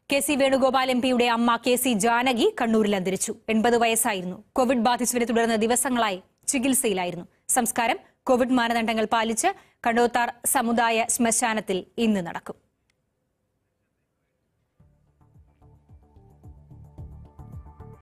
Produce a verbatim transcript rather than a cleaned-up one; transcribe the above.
K C Venugopal M പിയുടെ അമ്മ K C Janaki കണ്ണൂരിൽ അന്തരിച്ചു. എൺപത് വയസ്സായിരുന്നു. കോവിഡ് ബാധിച്ചതിനെ തുടർന്ന് ദിവസങ്ങളായി ചികിത്സയിലായിരുന്നു. സംസ്കാരം കോവിഡ് മാനദണ്ഡങ്ങൾ പാലിച്ച് കണ്ടോത്താർ സമുദായ ശ്മശാനത്തിൽ ഇന്ന് നടക്കും.